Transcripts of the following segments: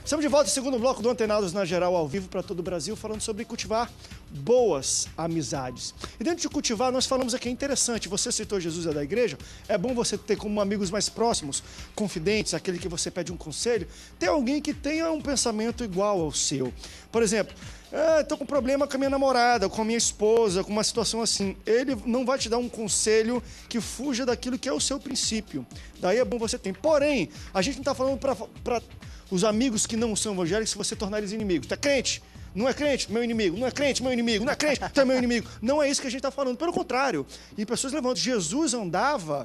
Estamos de volta ao segundo bloco do Antenados na Geral, ao vivo para todo o Brasil, falando sobre cultivar boas amizades. E dentro de cultivar, nós falamos aqui, é interessante, você citou Jesus é da igreja, é bom você ter como amigos mais próximos, confidentes, aquele que você pede um conselho, ter alguém que tenha um pensamento igual ao seu. Por exemplo, estou com um problema com a minha namorada, com a minha esposa, com uma situação assim. Ele não vai te dar um conselho que fuja daquilo que é o seu princípio. Daí é bom você ter. Porém, a gente não está falando para os amigos que não são evangélicos, se você tornar eles inimigos. Tu é crente? Não é crente? Meu inimigo. Não é crente? Meu inimigo. Não é crente? Tu é meu inimigo. Não é isso que a gente está falando. Pelo contrário. E pessoas levantam. Jesus andava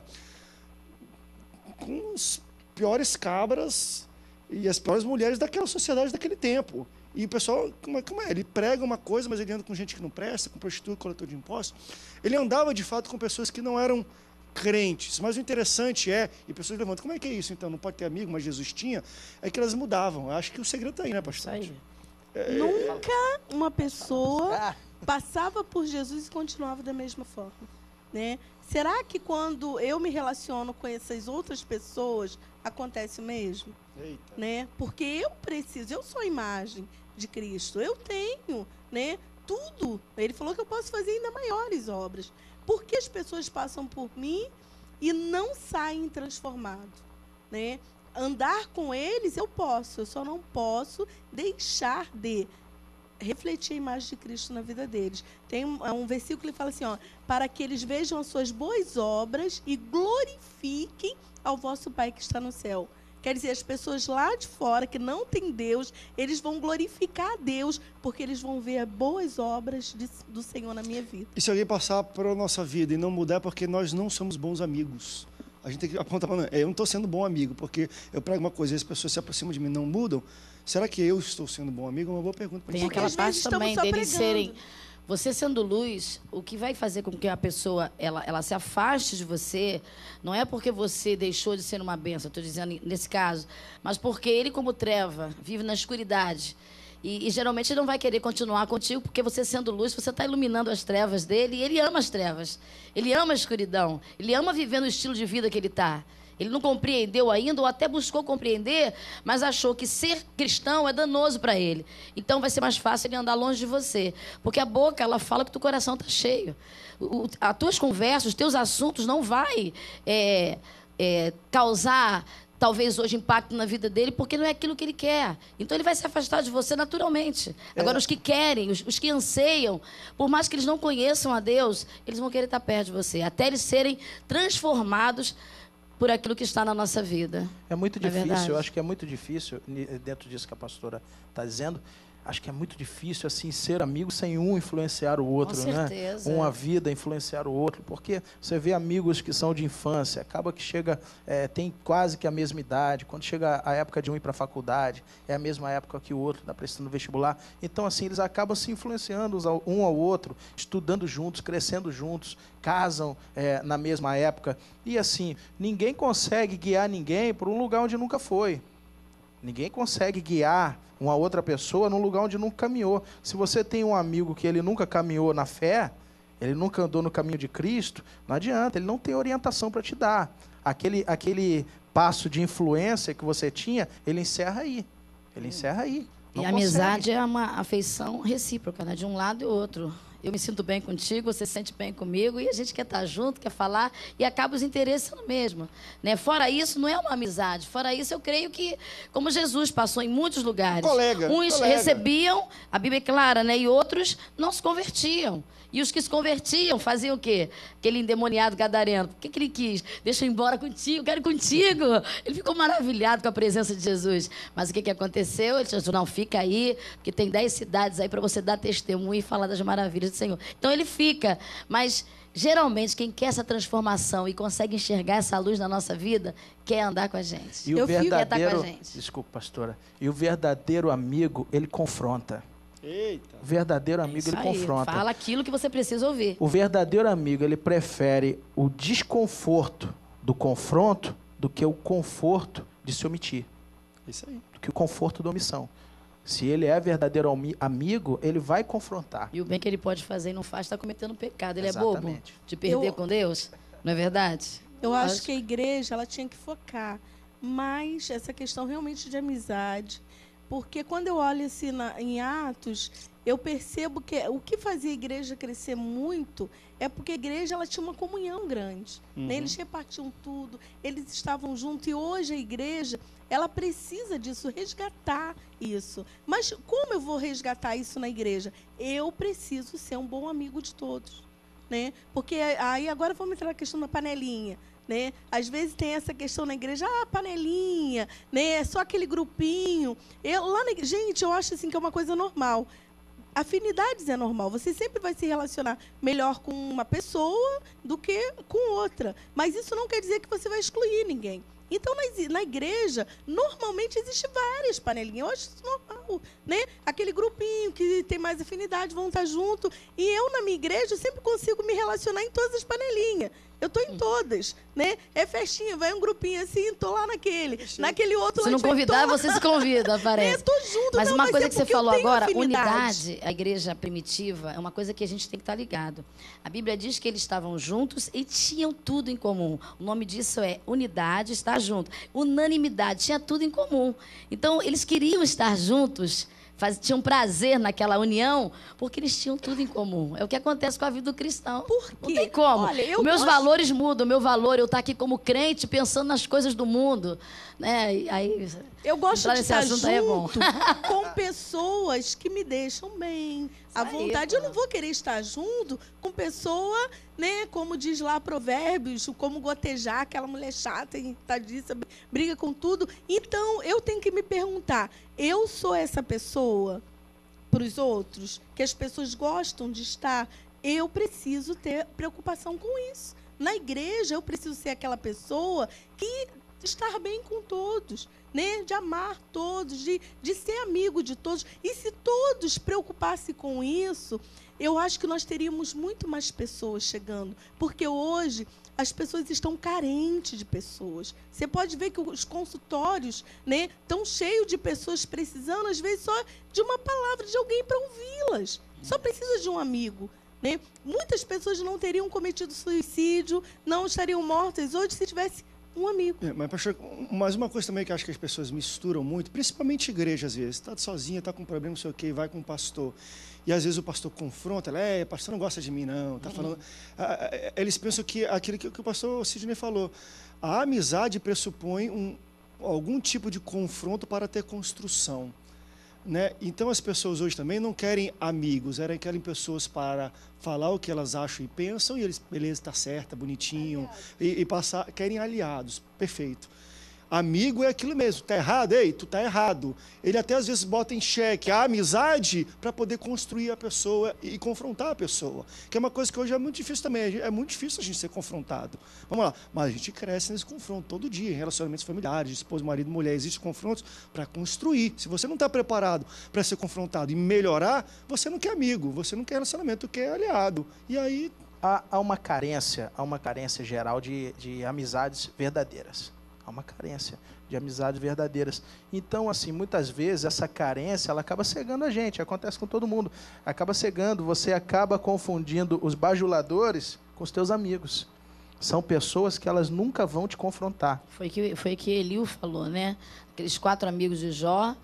com os piores cabras e as piores mulheres daquela sociedade daquele tempo. E o pessoal, como é? Ele prega uma coisa, mas ele anda com gente que não presta, com prostituta, coletor de impostos. Ele andava, de fato, com pessoas que não eram crentes. Mas o interessante é, e pessoas levantam, como é que é isso, então? Não pode ter amigo, mas Jesus tinha? É que elas mudavam. Eu acho que o segredo está aí, né, pastor? Isso aí. Nunca uma pessoa passava por Jesus e continuava da mesma forma, né? Será que quando eu me relaciono com essas outras pessoas, acontece o mesmo? Eita. Né? Porque eu sou a imagem de Cristo, eu tenho, né, tudo. Ele falou que eu posso fazer ainda maiores obras. Por que as pessoas passam por mim e não saem transformados? Né? Andar com eles eu só não posso deixar de refletir a imagem de Cristo na vida deles. Tem um versículo que fala assim, ó, para que eles vejam as suas boas obras e glorifiquem ao vosso Pai que está no céu. Quer dizer, as pessoas lá de fora, que não têm Deus, eles vão glorificar a Deus, porque eles vão ver as boas obras do Senhor na minha vida. E se alguém passar pela nossa vida e não mudar, é porque nós não somos bons amigos. A gente tem que apontar para eu não estou sendo bom amigo, porque eu prego uma coisa e as pessoas se aproximam de mim e não mudam. Será que eu estou sendo bom amigo? É uma boa pergunta. Tem aquela parte também deles serem... Você sendo luz, o que vai fazer com que a pessoa ela se afaste de você, não é porque você deixou de ser uma bênção, estou dizendo nesse caso, mas porque ele, como treva, vive na escuridade. E geralmente ele não vai querer continuar contigo, porque você sendo luz, você está iluminando as trevas dele, e ele ama as trevas, ele ama a escuridão, ele ama viver no estilo de vida que ele está. Ele não compreendeu ainda, ou até buscou compreender, mas achou que ser cristão é danoso para ele. Então vai ser mais fácil ele andar longe de você. Porque a boca, ela fala que o teu coração está cheio. As tuas conversas, os teus assuntos não vai causar, talvez hoje, impacto na vida dele, porque não é aquilo que ele quer. Então ele vai se afastar de você naturalmente. Agora, os que querem, os que anseiam, por mais que eles não conheçam a Deus, eles vão querer estar perto de você, até eles serem transformados por aquilo que está na nossa vida. É muito difícil, eu acho que é muito difícil, dentro disso que a pastora está dizendo, acho que é muito difícil assim ser amigo sem um influenciar o outro, com certeza, né? Uma vida influenciar o outro, porque você vê amigos que são de infância, acaba que chega, tem quase que a mesma idade, quando chega a época de um ir para a faculdade, é a mesma época que o outro está prestando vestibular, então assim, eles acabam se influenciando um ao outro, estudando juntos, crescendo juntos, casam na mesma época, e assim, ninguém consegue guiar ninguém por um lugar onde nunca foi. Ninguém consegue guiar uma outra pessoa num lugar onde nunca caminhou. Se você tem um amigo que ele nunca caminhou na fé, ele nunca andou no caminho de Cristo, não adianta, ele não tem orientação para te dar. Aquele passo de influência que você tinha, ele encerra aí. Ele encerra aí. E a amizade é uma afeição recíproca, né? De um lado e outro. Eu me sinto bem contigo, você se sente bem comigo, e a gente quer estar junto, quer falar, e acaba os interesses sendo mesmo, né? Fora isso, não é uma amizade. Fora isso, eu creio que, como Jesus passou em muitos lugares, uns recebiam, a Bíblia é clara, né? E outros não se convertiam. E os que se convertiam faziam o quê? Aquele endemoniado gadareno. Por que ele quis? Deixa eu ir embora contigo, quero ir contigo. Ele ficou maravilhado com a presença de Jesus. Mas o que aconteceu? Ele disse, não, fica aí, porque tem 10 cidades aí para você dar testemunho e falar das maravilhas do Senhor. Então ele fica, mas geralmente quem quer essa transformação e consegue enxergar essa luz na nossa vida, quer andar com a gente. E o verdadeiro, desculpa, pastora, e o verdadeiro amigo, ele confronta. Eita. O verdadeiro amigo, ele confronta. Fala aquilo que você precisa ouvir. O verdadeiro amigo, ele prefere o desconforto do confronto do que o conforto de se omitir. Isso aí. Do que o conforto da omissão. Se ele é verdadeiro amigo, ele vai confrontar. E o bem que ele pode fazer e não faz, está cometendo pecado. Ele Exatamente. É bobo de perder com Deus? Não é verdade? Eu acho que a igreja ela tinha que focar mais essa questão realmente de amizade. porque quando eu olho assim em Atos, eu percebo que o que fazia a igreja crescer muito é porque a igreja ela tinha uma comunhão grande. Né? Eles repartiam tudo, eles estavam juntos. E hoje a igreja ela precisa disso, resgatar isso. Mas como eu vou resgatar isso na igreja? Eu preciso ser um bom amigo de todos. Né? Porque aí agora vamos entrar na questão da panelinha. Né? Às vezes tem essa questão na igreja, panelinha, né? Só aquele grupinho. Gente, eu acho assim que é uma coisa normal. Afinidades é normal. Você sempre vai se relacionar melhor com uma pessoa do que com outra. Mas isso não quer dizer que você vai excluir ninguém. Então, na igreja, normalmente existem várias panelinhas. Eu acho isso normal, né? Aquele grupinho que tem mais afinidade, vão estar junto. E eu, na minha igreja, sempre consigo me relacionar em todas as panelinhas. Eu estou em todas, né? É festinha, vai um grupinho assim, estou lá naquele outro. Se não convidar, você se convida, parece. Estou junto. Mas uma coisa que você falou agora, afinidade. Unidade, a igreja primitiva, é uma coisa que a gente tem que estar ligado. A Bíblia diz que eles estavam juntos e tinham tudo em comum. O nome disso é unidade, estar junto. Unanimidade, tinha tudo em comum. Então, eles queriam estar juntos, tinham prazer naquela união, porque eles tinham tudo em comum. É o que acontece com a vida do cristão. Por quê? Não tem como. Olha, Os meus valores mudam. O meu valor, eu estar aqui como crente, pensando nas coisas do mundo. Né? Aí, eu gosto de estar junto é bom. com pessoas que me deixam bem, à vontade. Eu não vou querer estar junto com pessoa, né, como diz lá Provérbios, como gotejar, aquela mulher chata, irritadiça, briga com tudo. Então, eu tenho que me perguntar, eu sou essa pessoa para os outros, que as pessoas gostam de estar? Eu preciso ter preocupação com isso. Na igreja, eu preciso ser aquela pessoa que estar bem com todos, né? De amar todos, de ser amigo de todos. E se todos preocupassem com isso, eu acho que nós teríamos muito mais pessoas chegando. Porque hoje as pessoas estão carentes de pessoas. Você pode ver que os consultórios, né, estão cheios de pessoas precisando, às vezes, só de uma palavra de alguém para ouvi-las. Só precisa de um amigo. Né? Muitas pessoas não teriam cometido suicídio, não estariam mortas hoje se tivesse um amigo. Mas, pastor, mas uma coisa também que eu acho que as pessoas misturam muito, principalmente igreja, às vezes, está sozinha, está com um problema, não sei o quê, vai com o pastor. E às vezes o pastor confronta, ela, pastor não gosta de mim, não. Tá falando. Eles pensam que aquilo que o pastor Sidney falou, a amizade pressupõe algum tipo de confronto para ter construção. Né? Então as pessoas hoje também não querem amigos, querem pessoas para falar o que elas acham e pensam, e eles, beleza, está certo, bonitinho, e passar, querem aliados, perfeito. Amigo é aquilo mesmo, tá errado? Ei, tu tá errado. Ele até às vezes bota em xeque a amizade para poder construir a pessoa e confrontar a pessoa. Que é uma coisa que hoje é muito difícil também. É muito difícil a gente ser confrontado. Vamos lá, mas a gente cresce nesse confronto todo dia, em relacionamentos familiares, esposa, marido, mulher. Existem confrontos para construir. Se você não está preparado para ser confrontado e melhorar, você não quer amigo, você não quer relacionamento, quer aliado. E aí... Há uma carência geral de amizades verdadeiras. Há uma carência de amizades verdadeiras. Então, assim, muitas vezes essa carência, ela acaba cegando a gente. Acontece com todo mundo. Acaba cegando, você acaba confundindo os bajuladores com os teus amigos. São pessoas que elas nunca vão te confrontar. Foi que Eliú falou, né? Aqueles 4 amigos de Jó.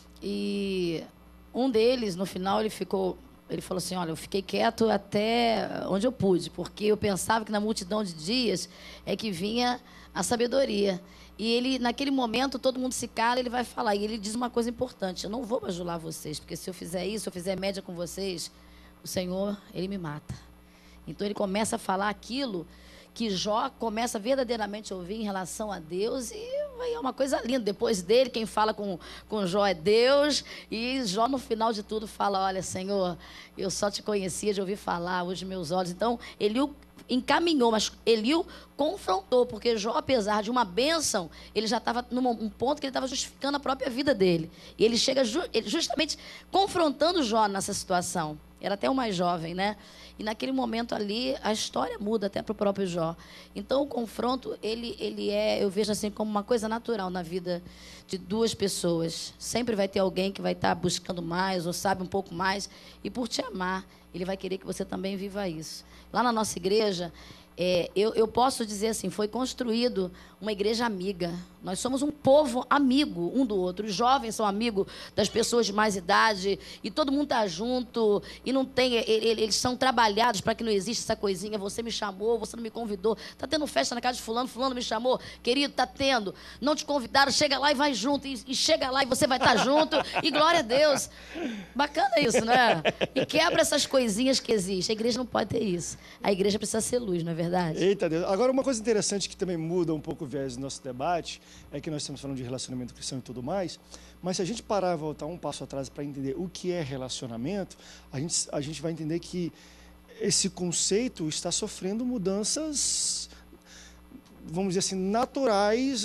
E um deles, no final, ele falou assim, olha, eu fiquei quieto até onde eu pude, porque eu pensava que na multidão de dias é que vinha a sabedoria. E ele, naquele momento, todo mundo se cala, ele vai falar. E ele diz uma coisa importante, eu não vou bajular vocês, porque se eu fizer isso, se eu fizer média com vocês, o Senhor, ele me mata. Então, ele começa a falar aquilo que Jó começa verdadeiramente a ouvir em relação a Deus, e é uma coisa linda. Depois dele, quem fala com Jó é Deus, e Jó, no final de tudo, fala, olha, Senhor, eu só te conhecia de ouvir falar, hoje meus olhos. Então, Eliú encaminhou, mas Eliú confrontou, porque Jó, apesar de uma bênção, ele já estava num ponto que ele estava justificando a própria vida dele. E ele chega justamente confrontando Jó nessa situação. Era até o mais jovem, né? E naquele momento ali, a história muda até para o próprio Jó. Então, o confronto, eu vejo assim como uma coisa natural na vida de 2 pessoas. Sempre vai ter alguém que vai estar buscando mais ou sabe um pouco mais. E por te amar, ele vai querer que você também viva isso. Lá na nossa igreja, Eu posso dizer assim, foi construído uma igreja amiga. Nós somos um povo amigo um do outro. Os jovens são amigos das pessoas de mais idade e todo mundo está junto e não tem... Eles são trabalhados para que não exista essa coisinha. Você me chamou, você não me convidou. Está tendo festa na casa de fulano, fulano me chamou. Querido, está tendo. Não te convidaram, chega lá e vai junto. E chega lá e você vai estar junto. E glória a Deus. Bacana isso, não é? E quebra essas coisinhas que existem. A igreja não pode ter isso. A igreja precisa ser luz, não é verdade? Eita Deus. Agora, uma coisa interessante que também muda um pouco o viés do nosso debate é que nós estamos falando de relacionamento cristão e tudo mais, mas se a gente parar e voltar um passo atrás para entender o que é relacionamento, a gente vai entender que esse conceito está sofrendo mudanças, vamos dizer assim, naturais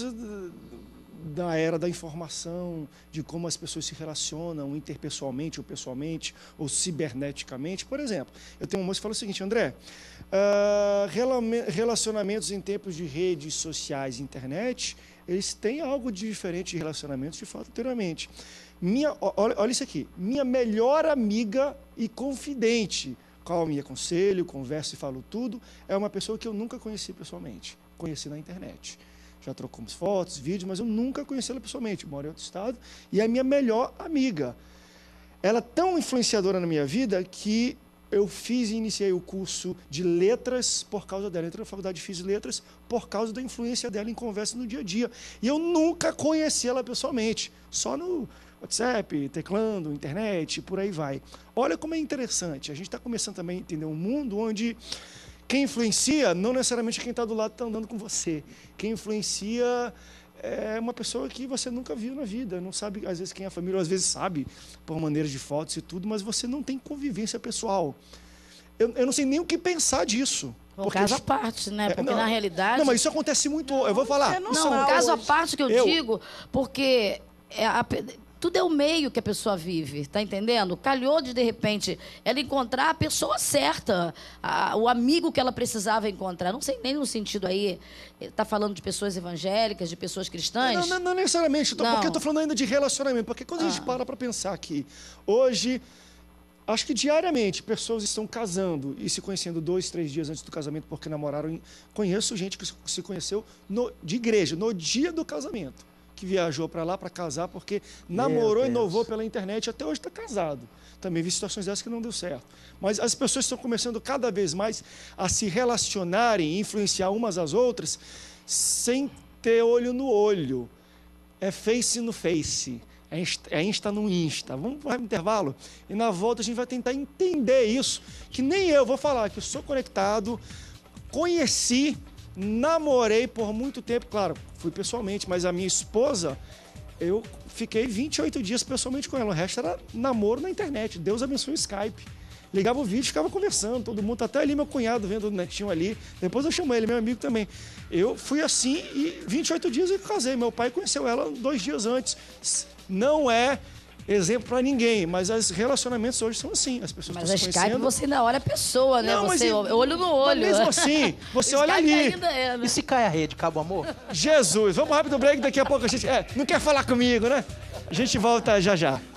da era da informação, de como as pessoas se relacionam interpessoalmente ou pessoalmente ou ciberneticamente. Por exemplo, eu tenho uma moça que fala o seguinte: André, relacionamentos em tempos de redes sociais e internet, eles têm algo de diferente de relacionamentos de fato anteriormente. Olha isso aqui, minha melhor amiga e confidente, qual me aconselho, converso e falo tudo, é uma pessoa que eu nunca conheci pessoalmente, conheci na internet. Já trocamos fotos, vídeos, mas eu nunca conheci ela pessoalmente, moro em outro estado, e é a minha melhor amiga. Ela é tão influenciadora na minha vida que eu fiz e iniciei o curso de letras por causa dela. Entrei na faculdade e fiz letras por causa da influência dela em conversa no dia a dia. E eu nunca conheci ela pessoalmente, só no WhatsApp, teclando, internet, por aí vai. Olha como é interessante. A gente está começando também a entender um mundo onde quem influencia não necessariamente quem está do lado está andando com você. Quem influencia é uma pessoa que você nunca viu na vida, não sabe, às vezes, quem é a família, ou às vezes sabe, por maneira de fotos e tudo, mas você não tem convivência pessoal. Eu não sei nem o que pensar disso. Um caso à parte, né? Porque na realidade... Não, mas isso acontece muito... Eu vou falar... Não, um caso à parte que eu digo, porque... Tudo é o meio que a pessoa vive, tá entendendo? Calhou de repente, ela encontrar a pessoa certa, o amigo que ela precisava encontrar. Não sei nem no sentido aí, tá falando de pessoas evangélicas, de pessoas cristãs? Não necessariamente, porque eu tô falando ainda de relacionamento. Porque quando a gente para pensar aqui, hoje, acho que diariamente, pessoas estão casando e se conhecendo 2, 3 dias antes do casamento porque namoraram. Conheço gente que se conheceu de igreja, no dia do casamento, que viajou para lá para casar porque namorou e noivou pela internet e até hoje está casado. Também vi situações dessas que não deu certo. Mas as pessoas estão começando cada vez mais a se relacionarem e influenciar umas às outras sem ter olho no olho. É face no face. É Insta no Insta. Vamos para o intervalo e na volta a gente vai tentar entender isso, que nem eu vou falar que eu sou conectado, conheci, namorei por muito tempo, claro, fui pessoalmente, mas a minha esposa, eu fiquei 28 dias pessoalmente com ela, o resto era namoro na internet. Deus abençoe o Skype. Ligava o vídeo, ficava conversando, todo mundo, até ali meu cunhado vendo o netinho ali, depois eu chamei ele, meu amigo também. Eu fui assim e 28 dias eu casei, meu pai conheceu ela 2 dias antes. Não é exemplo para ninguém, mas os relacionamentos hoje são assim, as pessoas estão se conhecendo. Mas a Skype você ainda olha a pessoa, né? Não, você olho no olho. Mas mesmo assim, você olha ali. Ainda é, né? E se cai a rede, acaba o amor? Jesus, vamos rápido break, daqui a pouco a gente... não quer falar comigo, né? A gente volta já já.